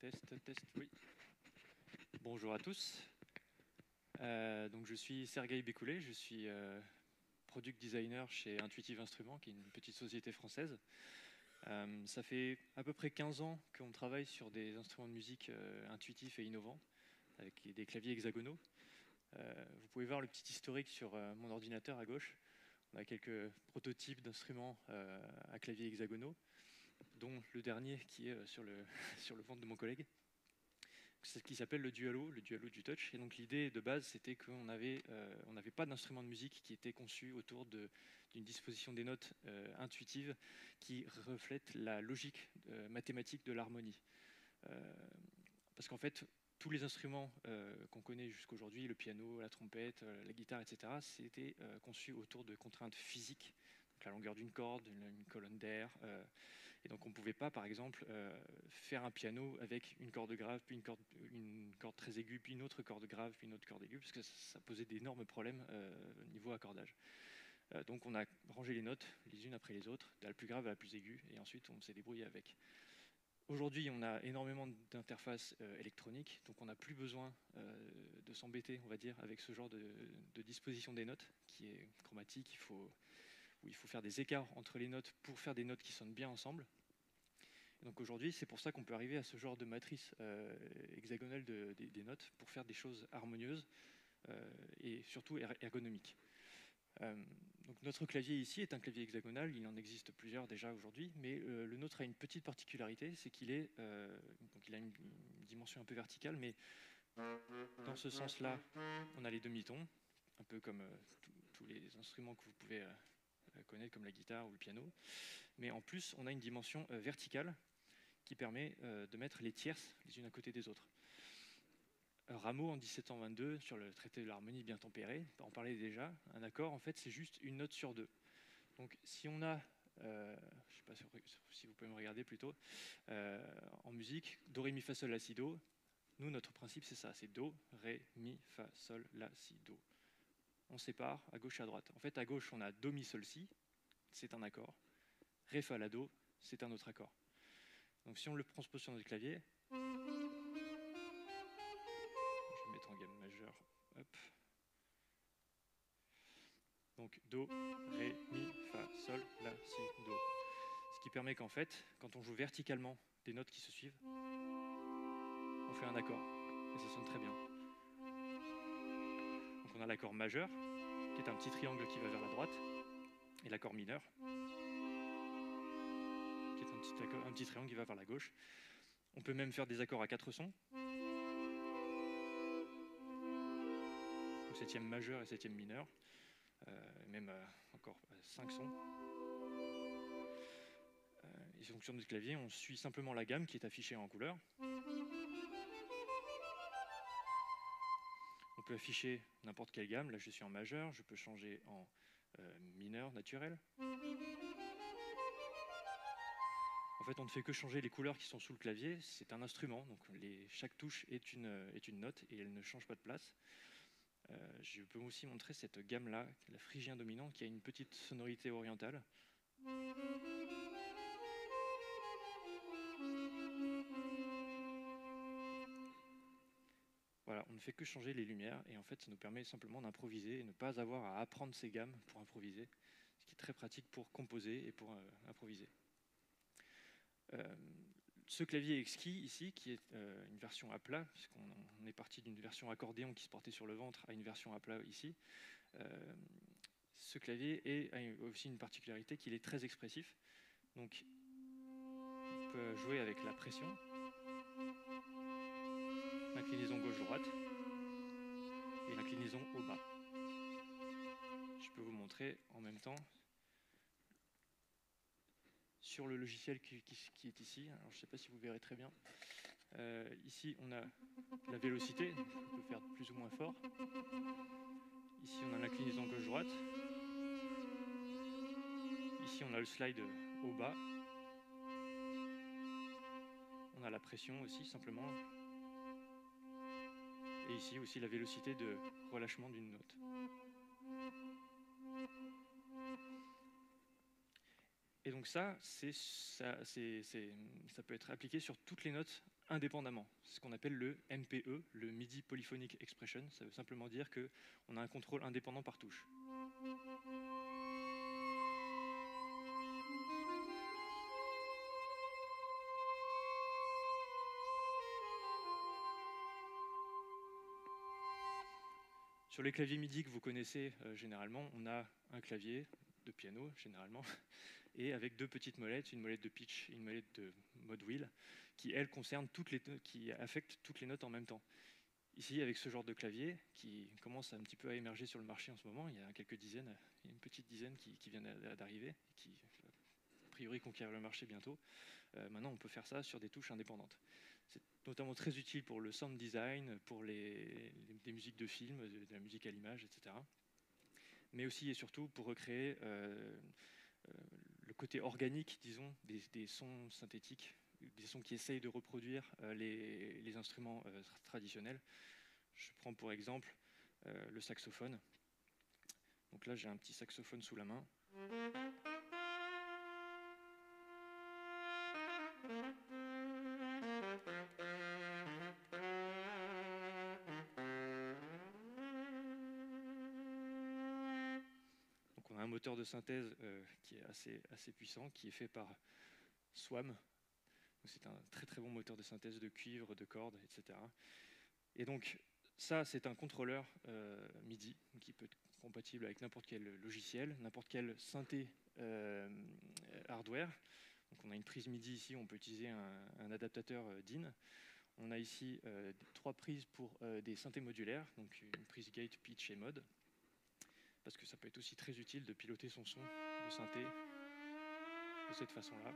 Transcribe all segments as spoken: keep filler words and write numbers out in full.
Test, test, oui. Bonjour à tous. Euh, donc je suis Sergueï Bekoulet, je suis euh, product designer chez Intuitive Instruments, qui est une petite société française. Euh, ça fait à peu près quinze ans qu'on travaille sur des instruments de musique euh, intuitifs et innovants, avec des claviers hexagonaux. Euh, vous pouvez voir le petit historique sur euh, mon ordinateur à gauche. On a quelques prototypes d'instruments euh, à clavier hexagonaux, dont le dernier qui est sur le, sur le ventre de mon collègue. C'est ce qui s'appelle le Dualo, le Dualo du touch. Et donc l'idée de base, c'était qu'on n'avait euh, on n'avait pas d'instrument de musique qui était conçu autour d'une disposition des notes euh, intuitive qui reflète la logique euh, mathématique de l'harmonie. Euh, parce qu'en fait, tous les instruments euh, qu'on connaît jusqu'aujourd'hui, le piano, la trompette, euh, la guitare, et cetera, c'était euh, conçu autour de contraintes physiques, donc la longueur d'une corde, une, une colonne d'air. Euh, et donc on ne pouvait pas, par exemple, euh, faire un piano avec une corde grave, puis une corde, une corde très aiguë, puis une autre corde grave, puis une autre corde aiguë, parce que ça, ça posait d'énormes problèmes euh, niveau accordage. Euh, donc on a rangé les notes les unes après les autres, de la plus grave à la plus aiguë, et ensuite on s'est débrouillé avec. Aujourd'hui, on a énormément d'interfaces euh, électroniques, donc on n'a plus besoin euh, de s'embêter, on va dire, avec ce genre de, de disposition des notes, qui est chromatique, il faut, où il faut faire des écarts entre les notes pour faire des notes qui sonnent bien ensemble. Et donc aujourd'hui, c'est pour ça qu'on peut arriver à ce genre de matrice euh, hexagonale de, de, des notes pour faire des choses harmonieuses euh, et surtout er ergonomiques. Euh, donc notre clavier ici est un clavier hexagonal, il en existe plusieurs déjà aujourd'hui, mais euh, le nôtre a une petite particularité, c'est qu'il est, euh, donc il a une, une dimension un peu verticale, mais dans ce sens-là, on a les demi-tons, un peu comme euh, tous les instruments que vous pouvez euh, connaître, comme la guitare ou le piano, mais en plus, on a une dimension euh, verticale qui permet euh, de mettre les tierces les unes à côté des autres. Rameau, en dix sept cent vingt-deux, sur le traité de l'harmonie bien tempérée, on en parlait déjà, un accord, en fait, c'est juste une note sur deux. Donc, si on a, euh, je ne sais pas si vous pouvez me regarder plutôt, euh, en musique, do, ré, mi, fa, sol, la, si, do, nous, notre principe, c'est ça, c'est do, ré, mi, fa, sol, la, si, do. On sépare à gauche et à droite. En fait, à gauche, on a do, mi, sol, si, c'est un accord. Ré, fa, la, do, c'est un autre accord. Donc, si on le transpose sur notre clavier, je vais mettre en gamme majeure. Hop. Donc do, ré, mi, fa, sol, la, si, do. Ce qui permet qu'en fait, quand on joue verticalement des notes qui se suivent, on fait un accord. Et ça sonne très bien. Donc on a l'accord majeur, qui est un petit triangle qui va vers la droite, et l'accord mineur, qui est un petit, accord, un petit triangle qui va vers la gauche. On peut même faire des accords à quatre sons. Donc septième majeur et septième mineur. Euh, même euh, encore euh, cinq sons. Euh, et donc sur notre clavier, on suit simplement la gamme qui est affichée en couleur. On peut afficher n'importe quelle gamme. Là, je suis en majeur. Je peux changer en euh, mineur naturel. En fait, on ne fait que changer les couleurs qui sont sous le clavier. C'est un instrument, donc les, chaque touche est une, est une note et elle ne change pas de place. Euh, je peux aussi montrer cette gamme-là, la phrygien dominant, qui a une petite sonorité orientale. Voilà, on ne fait que changer les lumières et en fait, ça nous permet simplement d'improviser et ne pas avoir à apprendre ces gammes pour improviser, ce qui est très pratique pour composer et pour euh, improviser. Euh, ce clavier exquis ici, qui est euh, une version à plat, puisqu'on est parti d'une version accordéon qui se portait sur le ventre à une version à plat ici, euh, ce clavier est, a aussi une particularité qu'il est très expressif. Donc, on peut jouer avec la pression, l'inclinaison gauche-droite et l'inclinaison au bas. Je peux vous montrer en même temps sur le logiciel qui, qui, qui est ici. Alors, je ne sais pas si vous verrez très bien. Euh, ici, on a la vélocité, donc on peut faire plus ou moins fort. Ici, on a l'inclinaison gauche-droite. Ici, on a le slide au bas. On a la pression aussi, simplement. Et ici aussi, la vélocité de relâchement d'une note. Et donc ça, c'est, ça, c'est, c'est, ça peut être appliqué sur toutes les notes indépendamment. C'est ce qu'on appelle le M P E, le MIDI Polyphonic Expression. Ça veut simplement dire qu'on a un contrôle indépendant par touche. Sur les claviers MIDI que vous connaissez euh, généralement, on a un clavier de piano généralement, et avec deux petites molettes, une molette de pitch et une molette de mode wheel, qui elles concernent toutes les qui affectent toutes les notes en même temps. Ici, avec ce genre de clavier qui commence un petit peu à émerger sur le marché en ce moment, il y a quelques dizaines, il y a une petite dizaine qui, qui vient d'arriver, qui a priori conquiert le marché bientôt. Euh, maintenant, on peut faire ça sur des touches indépendantes. C'est notamment très utile pour le sound design, pour les, les, des musiques de films, de, de la musique à l'image, et cetera. Mais aussi et surtout pour recréer euh, euh, le côté organique, disons, des, des sons synthétiques, des sons qui essayent de reproduire euh, les, les instruments euh, traditionnels. Je prends pour exemple euh, le saxophone. Donc là, j'ai un petit saxophone sous la main. Donc on a un moteur de synthèse euh, qui est assez, assez puissant, qui est fait par Swam. C'est un très très bon moteur de synthèse de cuivre, de cordes, et cetera. Et donc ça, c'est un contrôleur euh, MIDI qui peut être compatible avec n'importe quel logiciel, n'importe quel synthé euh, hardware. Donc on a une prise MIDI ici, on peut utiliser un, un adaptateur euh, D I N. On a ici euh, trois prises pour euh, des synthés modulaires, donc une prise gate, pitch et mode, parce que ça peut être aussi très utile de piloter son son de synthé de cette façon-là.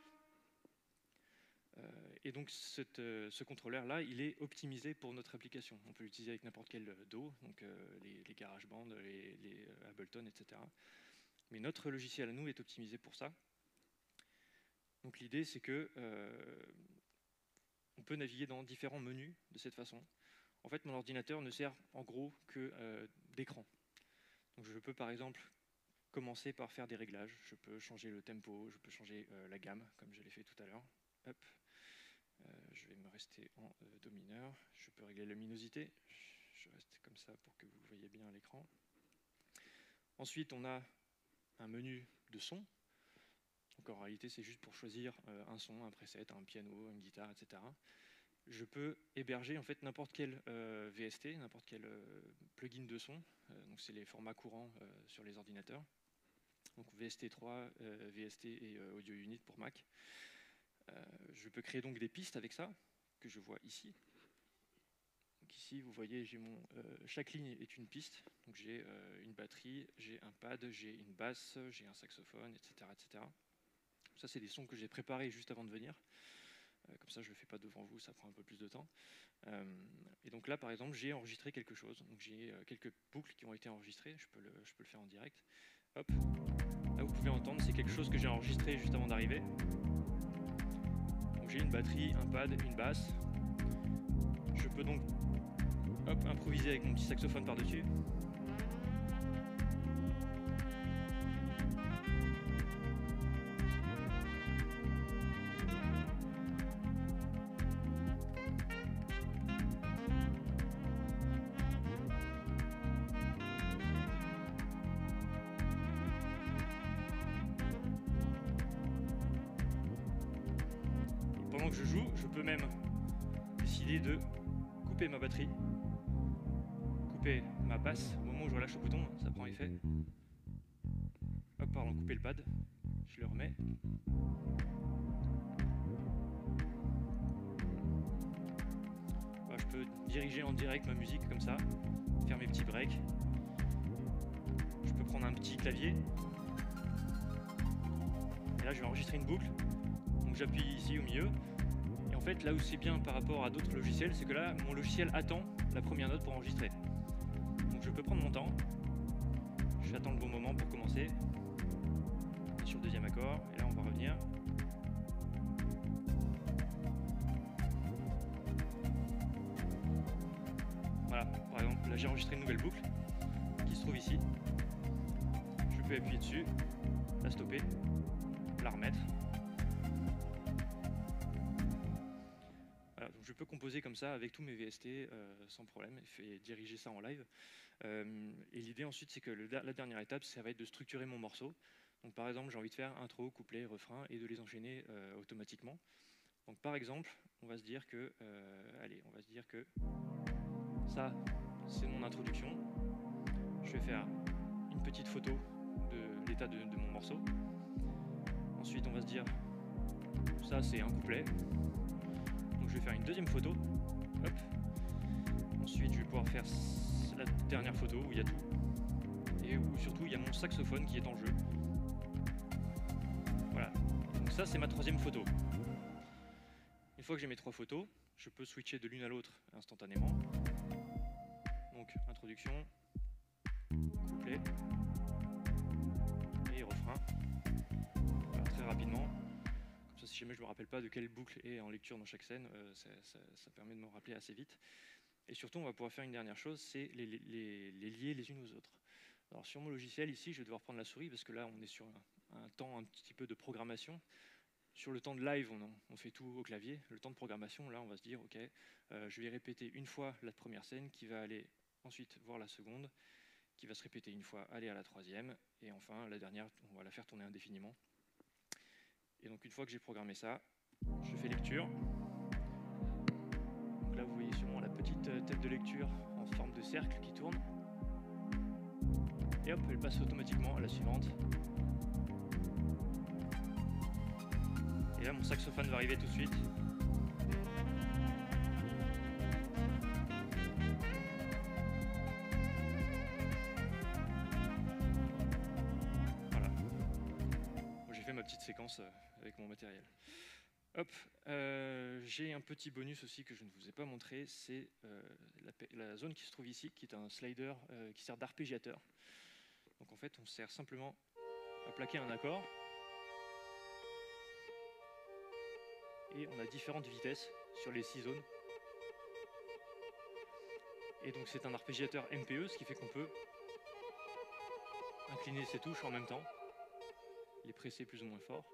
Euh, et donc cette, euh, ce contrôleur-là, il est optimisé pour notre application. On peut l'utiliser avec n'importe quel D A W, donc euh, les, les GarageBand, les, les Ableton, et cetera. Mais notre logiciel à nous est optimisé pour ça. Donc l'idée, c'est que euh, on peut naviguer dans différents menus de cette façon. En fait, mon ordinateur ne sert en gros que euh, d'écran. Donc je peux par exemple commencer par faire des réglages. Je peux changer le tempo, je peux changer euh, la gamme, comme je l'ai fait tout à l'heure. Hop. Euh, je vais me rester en euh, do mineur. Je peux régler la luminosité. Je reste comme ça pour que vous voyez bien l'écran. Ensuite, on a un menu de son. Donc en réalité, c'est juste pour choisir euh, un son, un preset, un piano, une guitare, et cetera. Je peux héberger en fait n'importe quel euh, V S T, n'importe quel euh, plugin de son. Euh, donc c'est les formats courants euh, sur les ordinateurs. Donc V S T trois, euh, V S T et euh, Audio Unit pour Mac. Euh, je peux créer donc des pistes avec ça, que je vois ici. Donc ici, vous voyez, j'ai mon, euh, chaque ligne est une piste. Donc j'ai euh, une batterie, j'ai un pad, j'ai une basse, j'ai un saxophone, et cetera, et cetera. Ça, c'est des sons que j'ai préparés juste avant de venir. Euh, comme ça, je ne le fais pas devant vous, ça prend un peu plus de temps. Euh, et donc là, par exemple, j'ai enregistré quelque chose. Donc j'ai euh, quelques boucles qui ont été enregistrées. Je peux le, je peux le faire en direct. Hop. Là, vous pouvez entendre, c'est quelque chose que j'ai enregistré juste avant d'arriver. J'ai une batterie, un pad, une basse. Je peux donc hop, improviser avec mon petit saxophone par-dessus. Pendant que je joue, je peux même décider de couper ma batterie, couper ma basse. Au moment où je relâche le bouton, ça prend effet. Hop, pardon, couper le pad, je le remets. Voilà, je peux diriger en direct ma musique comme ça, faire mes petits breaks. Je peux prendre un petit clavier. Et là, je vais enregistrer une boucle. Donc j'appuie ici au milieu. Et en fait, là où c'est bien par rapport à d'autres logiciels, c'est que là, mon logiciel attend la première note pour enregistrer. Donc je peux prendre mon temps. J'attends le bon moment pour commencer. Et sur le deuxième accord. Et là, on va revenir. Voilà, par exemple, là j'ai enregistré une nouvelle boucle qui se trouve ici. Je peux appuyer dessus, la stopper, la remettre. je peux composer comme ça avec tous mes V S T euh, sans problème et diriger ça en live. Euh, et l'idée ensuite, c'est que le, la dernière étape, ça va être de structurer mon morceau. Donc par exemple, j'ai envie de faire intro, couplet, refrain et de les enchaîner euh, automatiquement. Donc par exemple, on va se dire que, euh, allez, on va se dire que ça, c'est mon introduction. Je vais faire une petite photo de l'état de, de mon morceau. Ensuite, on va se dire, ça, c'est un couplet. Donc je vais faire une deuxième photo. Hop. Ensuite, je vais pouvoir faire la dernière photo où il y a tout. Et où surtout, il y a mon saxophone qui est en jeu. Voilà. Donc ça, c'est ma troisième photo. Une fois que j'ai mes trois photos, je peux switcher de l'une à l'autre instantanément. Donc, introduction, couplet et refrain. Voilà, très rapidement. Comme ça, si jamais je ne me rappelle pas de quelle boucle est en lecture dans chaque scène, euh, ça, ça, ça permet de me rappeler assez vite. Et surtout, on va pouvoir faire une dernière chose, c'est les, les, les lier les unes aux autres. Alors, sur mon logiciel, ici, je vais devoir prendre la souris parce que là, on est sur un, un temps un petit peu de programmation. Sur le temps de live, on, on fait tout au clavier. Le temps de programmation, là, on va se dire, ok, euh, je vais répéter une fois la première scène, qui va aller ensuite voir la seconde, qui va se répéter une fois, aller à la troisième, et enfin, la dernière, on va la faire tourner indéfiniment. Et donc, une fois que j'ai programmé ça, je fais lecture. Donc là, vous voyez sûrement la petite tête de lecture en forme de cercle qui tourne. Et hop, elle passe automatiquement à la suivante. Et là, mon saxophone va arriver tout de suite. Voilà. J'ai fait ma petite séquence avec mon matériel. Hop, euh, j'ai un petit bonus aussi que je ne vous ai pas montré, c'est euh, la, la zone qui se trouve ici, qui est un slider euh, qui sert d'arpégiateur. Donc en fait, on sert simplement à plaquer un accord. Et on a différentes vitesses sur les six zones. Et donc c'est un arpégiateur M P E, ce qui fait qu'on peut incliner ses touches en même temps, les presser plus ou moins fort.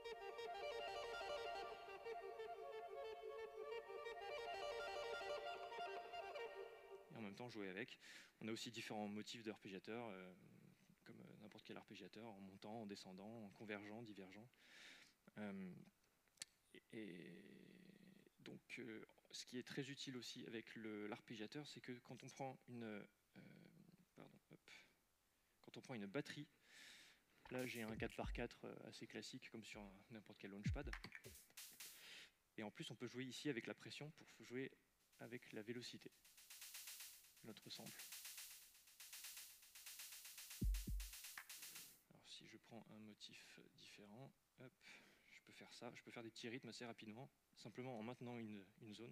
Et en même temps jouer avec. On a aussi différents motifs d'arpégiateur, euh, comme n'importe quel arpégiateur, en montant, en descendant, en convergent, divergent. Euh, et donc, euh, ce qui est très utile aussi avec l'arpégiateur, c'est que quand on prend une, euh, pardon, hop, quand on prend une batterie, là j'ai un quatre par quatre assez classique comme sur n'importe quel launchpad. Et en plus, on peut jouer ici avec la pression pour jouer avec la vélocité. Notre sample. Alors si je prends un motif différent, hop, je peux faire ça. Je peux faire des petits rythmes assez rapidement, simplement en maintenant une, une zone.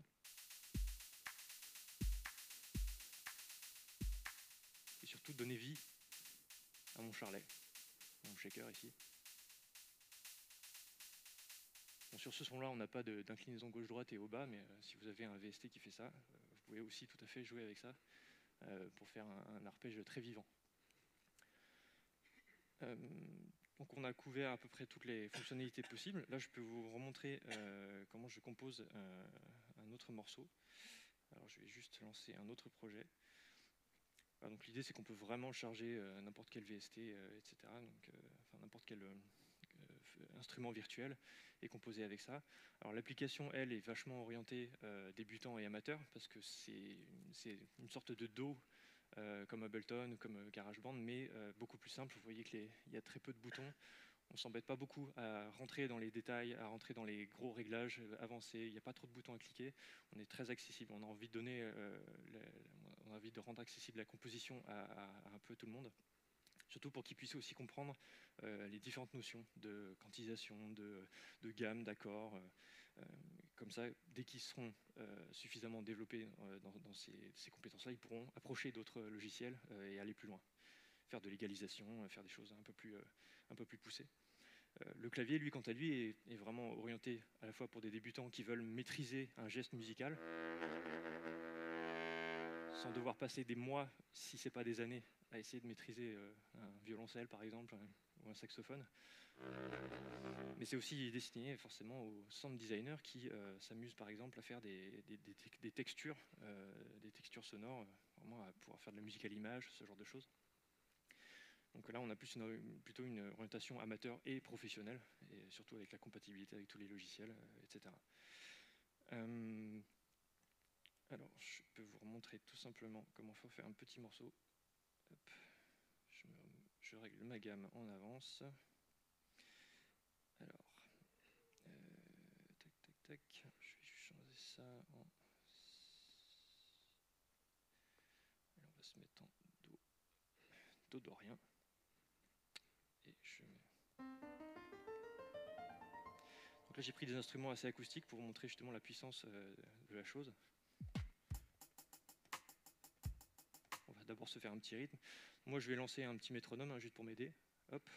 Et surtout donner vie à mon charlet, mon shaker ici. Bon, sur ce son-là, on n'a pas d'inclinaison gauche-droite et au bas, mais euh, si vous avez un V S T qui fait ça, euh, vous pouvez aussi tout à fait jouer avec ça euh, pour faire un, un arpège très vivant. Euh, donc on a couvert à peu près toutes les fonctionnalités possibles. Là, je peux vous remontrer euh, comment je compose euh, un autre morceau. Alors, je vais juste lancer un autre projet. Alors, donc l'idée, c'est qu'on peut vraiment charger euh, n'importe quel V S T, euh, et cetera. Donc, euh, enfin n'importe quel euh, instrument virtuel et composer avec ça. Alors l'application, elle, est vachement orientée euh, débutant et amateur parce que c'est une sorte de D A W euh, comme Ableton ou comme GarageBand, mais euh, beaucoup plus simple. Vous voyez qu'il y a très peu de boutons. On ne s'embête pas beaucoup à rentrer dans les détails, à rentrer dans les gros réglages avancés. Il n'y a pas trop de boutons à cliquer. On est très accessible. On a envie de donner, euh, la, on a envie de rendre accessible la composition à, à, à un peu tout le monde. Surtout pour qu'ils puissent aussi comprendre euh, les différentes notions de quantisation, de, de gamme, d'accords. Euh, comme ça, dès qu'ils seront euh, suffisamment développés euh, dans, dans ces, ces compétences-là, ils pourront approcher d'autres logiciels euh, et aller plus loin. Faire de l'égalisation, faire des choses un peu plus, euh, un peu plus poussées. Euh, le clavier, lui, quant à lui, est, est vraiment orienté à la fois pour des débutants qui veulent maîtriser un geste musical, sans devoir passer des mois, si ce n'est pas des années, à essayer de maîtriser euh, un violoncelle, par exemple, un, ou un saxophone. Mais c'est aussi destiné forcément aux sound designers qui euh, s'amusent par exemple à faire des, des, des, des textures, euh, des textures sonores, euh, vraiment à pouvoir faire de la musique à l'image, ce genre de choses. Donc là, on a plus une, plutôt une orientation amateur et professionnelle, et surtout avec la compatibilité avec tous les logiciels, euh, et cetera. Euh, alors, je peux vous remontrer tout simplement comment il faut faire un petit morceau. Hop. Je, me, je règle ma gamme en avance. Alors, euh, tac, tac, tac. Je vais changer ça en... Et on va se mettre en do, do dorien. Et je mets... Donc là, j'ai pris des instruments assez acoustiques pour vous montrer justement la puissance euh, de la chose. On va d'abord se faire un petit rythme. Moi, je vais lancer un petit métronome, hein, juste pour m'aider. Hop.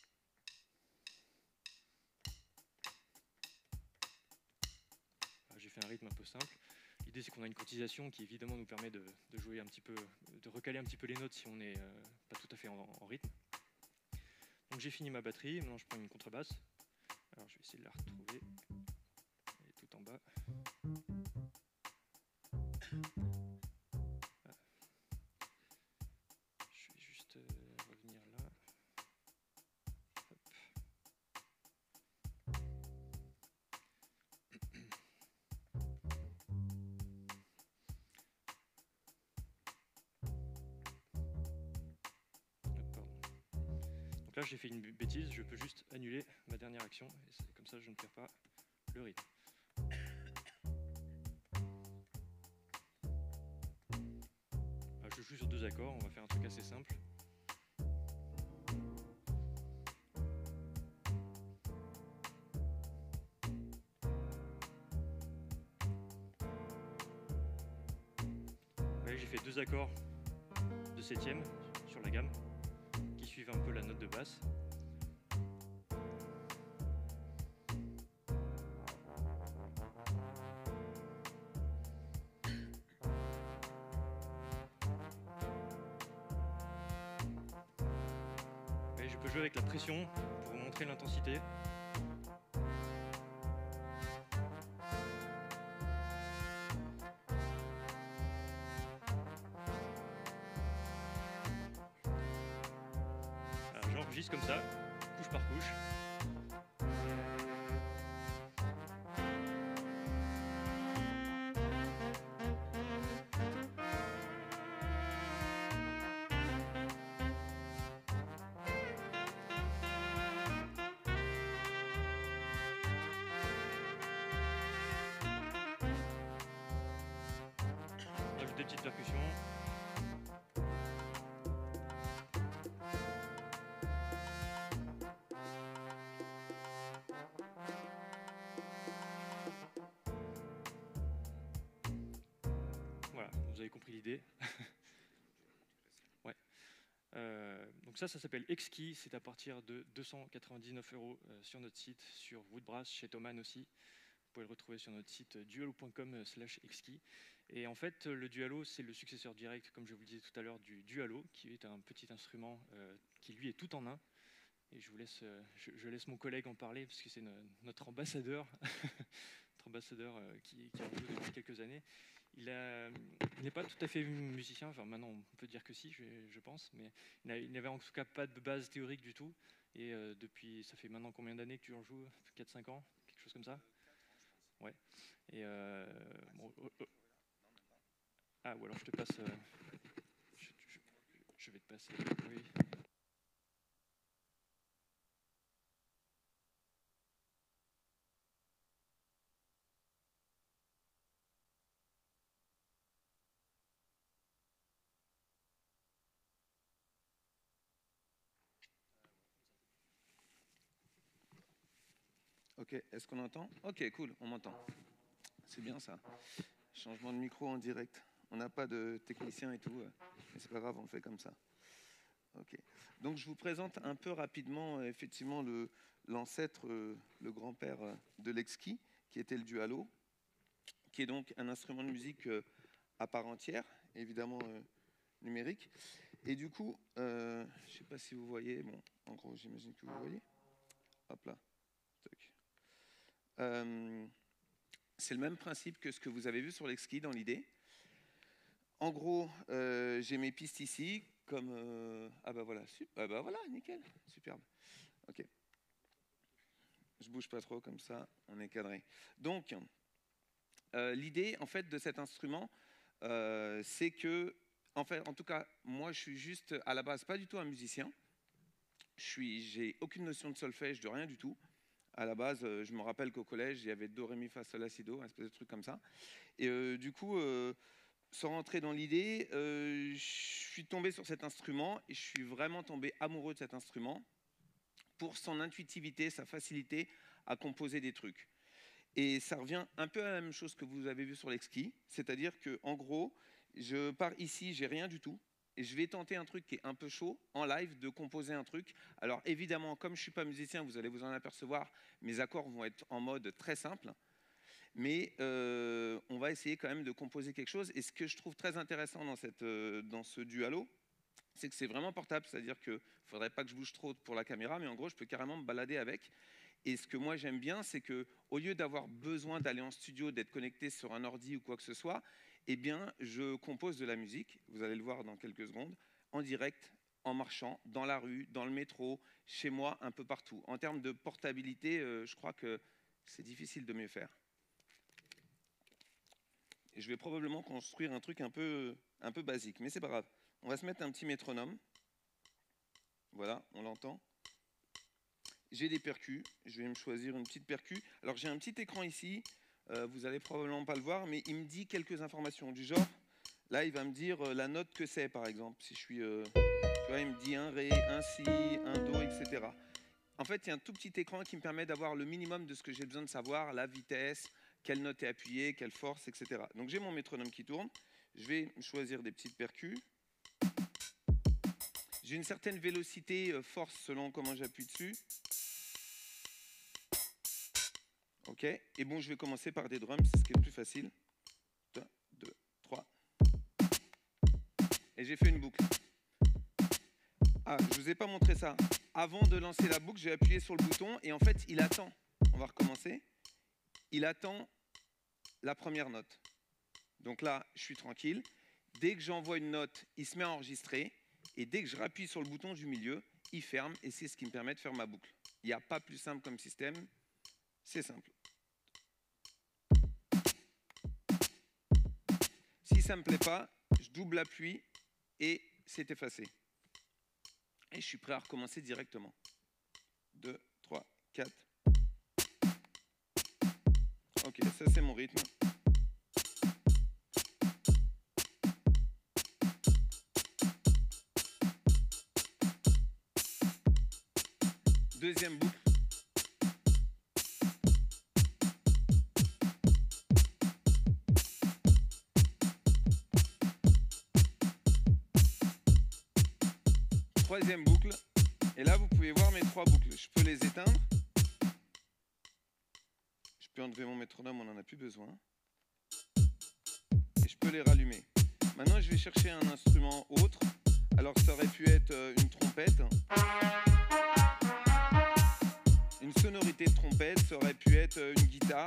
J'ai fait un rythme un peu simple. L'idée, c'est qu'on a une quantisation qui, évidemment, nous permet de, de jouer un petit peu, de recaler un petit peu les notes si on n'est euh, pas tout à fait en, en rythme. Donc, j'ai fini ma batterie. Maintenant, je prends une contrebasse. Alors, je vais essayer de la retrouver. Elle est tout en bas. Ah. Je vais juste euh, revenir là. Hop. Donc là, j'ai fait une bêtise, je peux juste annuler ma dernière action, et c'est comme ça je ne perds pas le rythme. Alors, je joue sur deux accords, on va faire un truc assez simple. Vous voyez, j'ai fait deux accords de septième sur la gamme, qui suivent un peu la note de basse. Et je peux jouer avec la pression pour vous montrer l'intensité. J'enregistre comme ça, couche par couche. Des petites percussions. Voilà, vous avez compris l'idée. Ouais. Euh, donc ça, ça s'appelle Xkey. C'est à partir de deux cent quatre-vingt-dix-neuf euros euh, sur notre site, sur Woodbrass, chez Thomann aussi. Vous pouvez le retrouver sur notre site dualo point com slash Xkey. Et en fait, le Dualo, c'est le successeur direct, comme je vous le disais tout à l'heure, du Dualo, qui est un petit instrument euh, qui, lui, est tout en un. Et je vous laisse, euh, je, je laisse mon collègue en parler, parce que c'est no, notre ambassadeur, notre ambassadeur euh, qui, qui a joué depuis quelques années. Il n'est pas tout à fait musicien, enfin maintenant on peut dire que si, je, je pense, mais il n'avait en tout cas pas de base théorique du tout. Et euh, depuis, ça fait maintenant combien d'années que tu en joues? quatre cinq ans? Quelque chose comme ça? Ouais. Et euh, bon, oh, oh. Ah, ou alors je te passe. Euh, je, je, je vais te passer. Oui. Ok, est-ce qu'on entend? Ok, cool, on m'entend. C'est bien ça. Changement de micro en direct. On n'a pas de technicien et tout, mais c'est pas grave, on le fait comme ça. Ok. Donc je vous présente un peu rapidement, effectivement, le, l'ancêtre, le grand-père de l'Xkey, qui était le Dualo, qui est donc un instrument de musique à part entière, évidemment euh, numérique. Et du coup, euh, je ne sais pas si vous voyez, bon, en gros, j'imagine que vous voyez. Hop là. Euh, c'est le même principe que ce que vous avez vu sur l'Exkey dans l'idée. En gros, euh, j'ai mes pistes ici, comme... Euh, ah bah voilà, ah bah voilà, nickel, superbe. Ok. Je bouge pas trop, comme ça, on est cadré. Donc, euh, l'idée, en fait, de cet instrument, euh, c'est que, en fait, en tout cas, moi, je suis juste, à la base, pas du tout un musicien. Je suis, j'ai aucune notion de solfège, de rien du tout. À la base, euh, je me rappelle qu'au collège, il y avait do, ré, mi, fa, sol, la, si, do, un espèce de truc comme ça. Et euh, du coup, euh, sans rentrer dans l'idée, euh, je suis tombé sur cet instrument et je suis vraiment tombé amoureux de cet instrument pour son intuitivité, sa facilité à composer des trucs. Et ça revient un peu à la même chose que vous avez vu sur l'Exkey, c'est-à-dire qu'en gros, je pars ici, j'ai rien du tout, et je vais tenter un truc qui est un peu chaud, en live, de composer un truc. Alors évidemment, comme je ne suis pas musicien, vous allez vous en apercevoir, mes accords vont être en mode très simple, mais euh, on va essayer quand même de composer quelque chose. Et ce que je trouve très intéressant dans, cette, euh, dans ce dualo, c'est que c'est vraiment portable, c'est-à-dire qu'il ne faudrait pas que je bouge trop pour la caméra, mais en gros, je peux carrément me balader avec. Et ce que moi j'aime bien, c'est qu'au lieu d'avoir besoin d'aller en studio, d'être connecté sur un ordi ou quoi que ce soit, eh bien, je compose de la musique, vous allez le voir dans quelques secondes, en direct, en marchant, dans la rue, dans le métro, chez moi, un peu partout. En termes de portabilité, euh, je crois que c'est difficile de mieux faire. Et je vais probablement construire un truc un peu, un peu basique, mais c'est pas grave. On va se mettre un petit métronome. Voilà, on l'entend. J'ai des percus, je vais me choisir une petite percu. Alors j'ai un petit écran ici, euh, vous allez probablement pas le voir, mais il me dit quelques informations du genre. Là, il va me dire euh, la note que c'est, par exemple. Si je suis, euh, tu vois, il me dit un ré, un si, un do, et cetera. En fait, il y a un tout petit écran qui me permet d'avoir le minimum de ce que j'ai besoin de savoir, la vitesse, quelle note est appuyée, quelle force, et cetera. Donc j'ai mon métronome qui tourne. Je vais choisir des petites percus. J'ai une certaine vélocité, euh, force selon comment j'appuie dessus. Ok, et bon, je vais commencer par des drums, c'est ce qui est le plus facile. un, deux, trois. Et j'ai fait une boucle. Ah, je ne vous ai pas montré ça. Avant de lancer la boucle, j'ai appuyé sur le bouton et en fait, il attend. On va recommencer. Il attend la première note. Donc là, je suis tranquille. Dès que j'envoie une note, il se met à enregistrer. Et dès que je rappuie sur le bouton du milieu, il ferme et c'est ce qui me permet de faire ma boucle. Il n'y a pas plus simple comme système. C'est simple. Si ça ne me plaît pas, je double appui et c'est effacé. Et je suis prêt à recommencer directement. deux, trois, quatre. Ok, ça c'est mon rythme. Deuxième boucle. Troisième boucle. Et là, vous pouvez voir mes trois boucles. Je peux les éteindre. Je peux enlever mon métronome, on n'en a plus besoin. Et je peux les rallumer. Maintenant, je vais chercher un instrument autre. Alors, ça aurait pu être une trompette. Une sonorité de trompette, ça aurait pu être une guitare.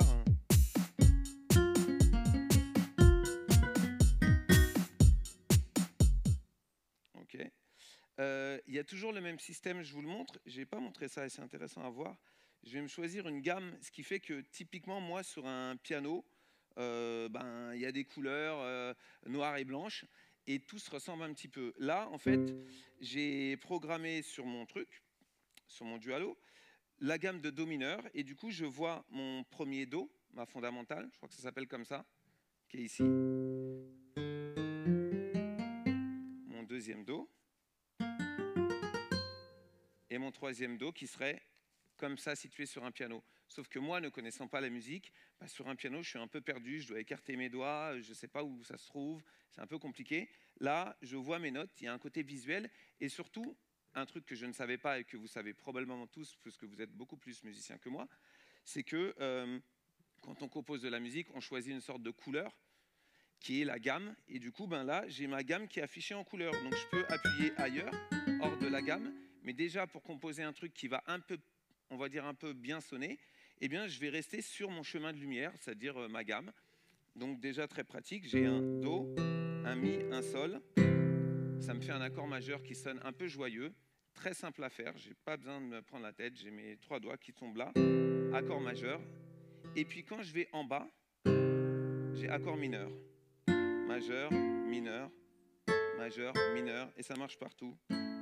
Ok. Euh, il y a toujours le même système, je vous le montre. Je n'ai pas montré ça et c'est intéressant à voir. Je vais me choisir une gamme, ce qui fait que typiquement, moi, sur un piano, euh, ben, il y a des couleurs euh, noires et blanches et tout se ressemble un petit peu. Là, en fait, j'ai programmé sur mon truc, sur mon dualo, la gamme de do mineur et du coup, je vois mon premier do, ma fondamentale, je crois que ça s'appelle comme ça, qui est ici. Mon deuxième do. Et mon troisième do qui serait comme ça situé sur un piano. Sauf que moi, ne connaissant pas la musique, bah, sur un piano, je suis un peu perdu, je dois écarter mes doigts, je ne sais pas où ça se trouve, c'est un peu compliqué. Là, je vois mes notes, il y a un côté visuel et surtout, un truc que je ne savais pas et que vous savez probablement tous, puisque vous êtes beaucoup plus musiciens que moi, c'est que euh, quand on compose de la musique, on choisit une sorte de couleur qui est la gamme. Et du coup, ben là, j'ai ma gamme qui est affichée en couleur. Donc, je peux appuyer ailleurs, hors de la gamme. Mais déjà, pour composer un truc qui va un peu on va dire un peu bien sonné, eh bien, je vais rester sur mon chemin de lumière, c'est-à-dire euh, ma gamme. Donc déjà très pratique, j'ai un Do, un Mi, un Sol. Ça me fait un accord majeur qui sonne un peu joyeux, très simple à faire, je n'ai pas besoin de me prendre la tête, j'ai mes trois doigts qui tombent là, accord majeur. Et puis quand je vais en bas, j'ai accord mineur, majeur, mineur, majeur, mineur, et ça marche partout.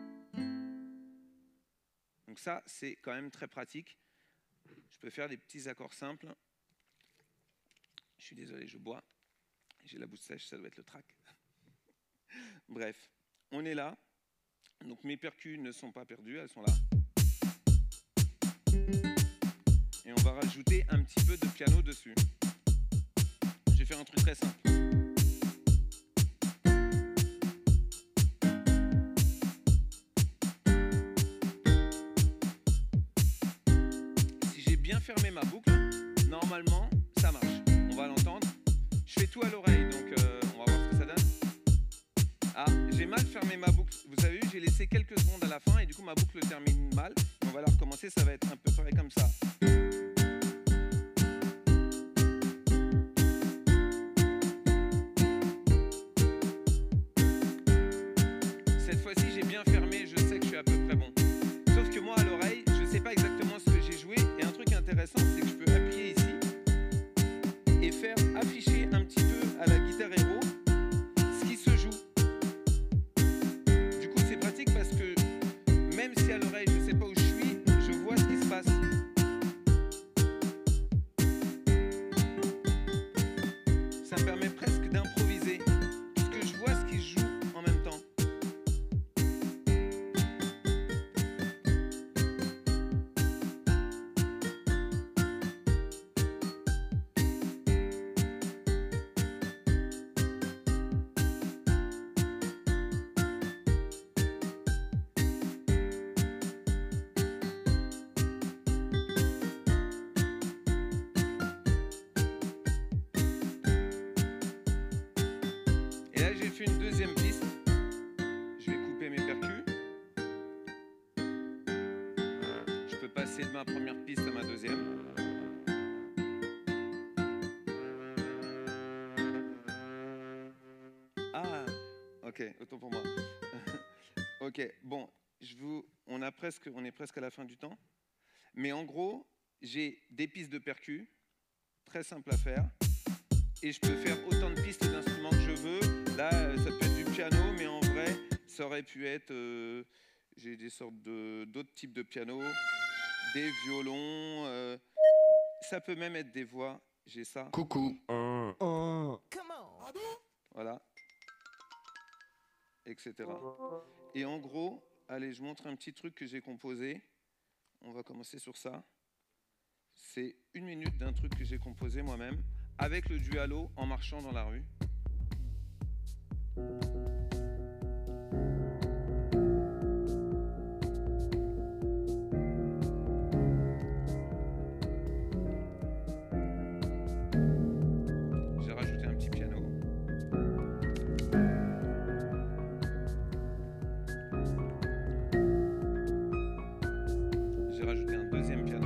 Donc ça, c'est quand même très pratique. Je peux faire des petits accords simples. Je suis désolé, je bois. J'ai la bouche sèche, ça doit être le trac. Bref, on est là. Donc mes percus ne sont pas perdues, elles sont là. Et on va rajouter un petit peu de piano dessus. Je vais faire un truc très simple. Si j'ai bien fermé ma boucle, normalement, ça marche. On va l'entendre. Je fais tout à l'oreille, donc euh, on va voir ce que ça donne. Ah, j'ai mal fermé ma boucle. Vous avez vu, j'ai laissé quelques secondes à la fin et du coup ma boucle termine mal. On va la recommencer, ça va être un peu pareil comme ça. Cette fois-ci, j'ai bien fermé, je sais que je suis à peu près bon. Sauf que moi, à l'oreille, je ne sais pas exactement ce que j'ai joué. Et un truc intéressant, c'est que je peux appuyer ici et faire afficher un petit peu à la guitare héros ce qui se joue. Du coup, c'est pratique parce que même si à l'oreille, je ne sais pas où je suis, je vois ce qui se passe. Ça me permet presque d'improviser, puisque je vois ce qui se joue en même temps. Et là, j'ai fait une deuxième piste. Je vais couper mes percus. Je peux passer de ma première piste à ma deuxième. Ah, ok, autant pour moi. Ok, bon, je vous, on, a presque, on est presque à la fin du temps. Mais en gros, j'ai des pistes de percus, très simples à faire. Et je peux faire autant de pistes d'instruments que je veux. Là, ça peut être du piano, mais en vrai, ça aurait pu être... Euh, j'ai des sortes de, d'autres types de pianos, des violons. Euh, ça peut même être des voix. J'ai ça. Coucou. Un. Un. Voilà. Etc. Et en gros, allez, je montre un petit truc que j'ai composé. On va commencer sur ça. C'est une minute d'un truc que j'ai composé moi-même, avec le dualo en marchant dans la rue. J'ai rajouté un petit piano. J'ai rajouté un deuxième piano.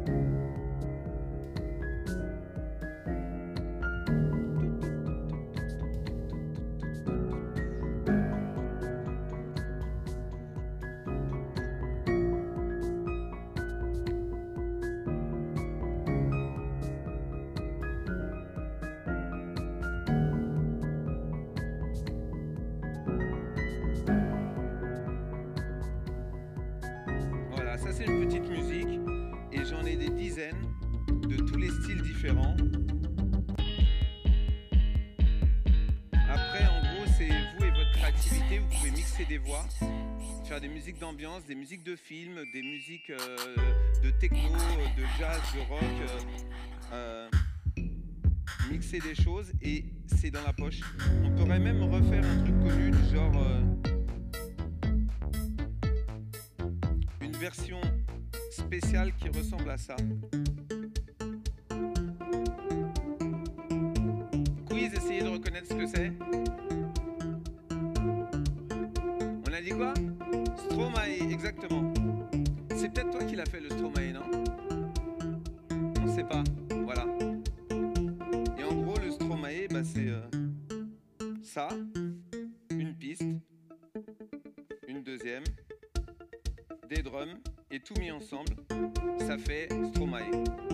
Voilà, ça c'est une petite musique et j'en ai des dizaines de tous les styles différents. Après, en gros, c'est vous et votre créativité. Vous pouvez mixer des voix, faire des musiques d'ambiance, des musiques de film, des musiques euh, de techno, de jazz, de rock, euh, euh, mixer des choses et c'est dans la poche. On pourrait même refaire un truc connu du genre euh, une version spéciale qui ressemble à ça. Quiz, essayez de reconnaître ce que c'est. On a dit quoi? Stromae, exactement. C'est peut-être toi qui l'as fait le Stromae, non? On ne sait pas. Voilà. Et en gros, le Stromae, bah, c'est euh, ça, une piste, une deuxième, des drums, et tout mis ensemble, ça fait Stromae.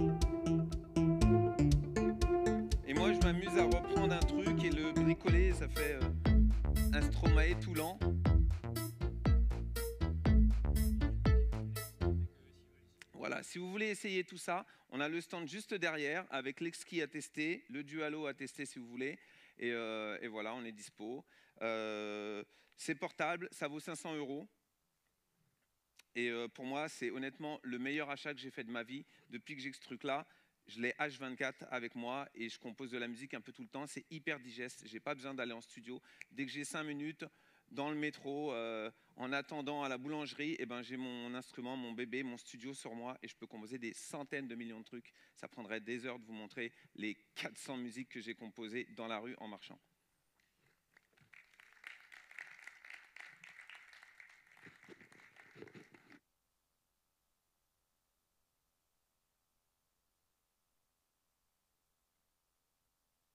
Et moi, je m'amuse à reprendre un truc et le bricoler, ça fait euh, un Stromae tout lent. Voilà, si vous voulez essayer tout ça, on a le stand juste derrière avec l'Exki à tester, le Dualo à tester si vous voulez. Et, euh, et voilà, on est dispo. Euh, c'est portable, ça vaut cinq cents euros. Et euh, pour moi, c'est honnêtement le meilleur achat que j'ai fait de ma vie. Depuis que j'ai ce truc-là, je l'ai H vingt-quatre avec moi et je compose de la musique un peu tout le temps. C'est hyper digeste, je n'ai pas besoin d'aller en studio. Dès que j'ai cinq minutes dans le métro, euh, en attendant à la boulangerie, eh ben, j'ai mon instrument, mon bébé, mon studio sur moi et je peux composer des centaines de millions de trucs. Ça prendrait des heures de vous montrer les quatre cents musiques que j'ai composées dans la rue en marchant.